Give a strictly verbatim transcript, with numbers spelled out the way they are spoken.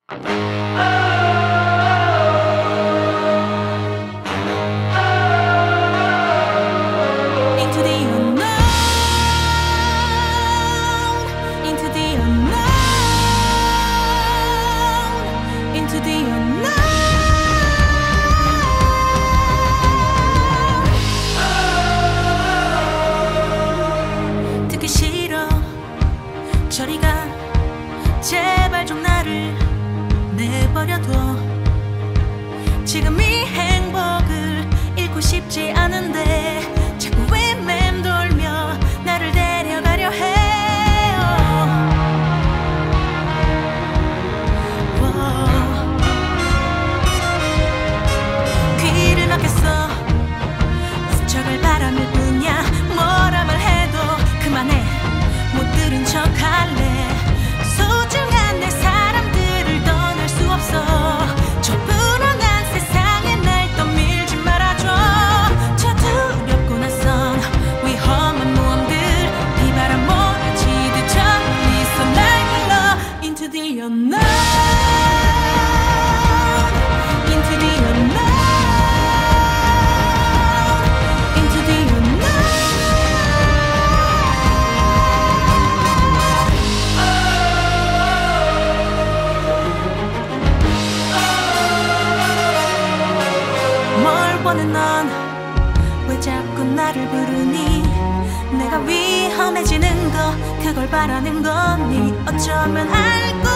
Into the unknown, into the unknown, into the unknown. 듣기 싫어 저리 가 제발 좀 나를 내버려둬. 지금 이 행복을 잃고 싶지 않은데 자꾸 왜 맴돌며 나를 데려가려 해요. 워. 귀를 막혔어. 스쳐갈 바람일 뿐이야. 뭐라 말해도 그만해. 못 들은 척 할래. 소중한 내 사람들을 떠날 수 없어. 저 불안한 세상에 날 떠밀지 말아줘. 저 두렵고 낯선 위험한 모험들 비바람 몰아치듯 저 멀리서 날 불러. Into the unknown, into the unknown, into the unknown. 뭘 원해 넌 왜 자꾸 나를 부르니. 내가 위험해지는 거 그걸 바라는 거니. 어쩌면 알고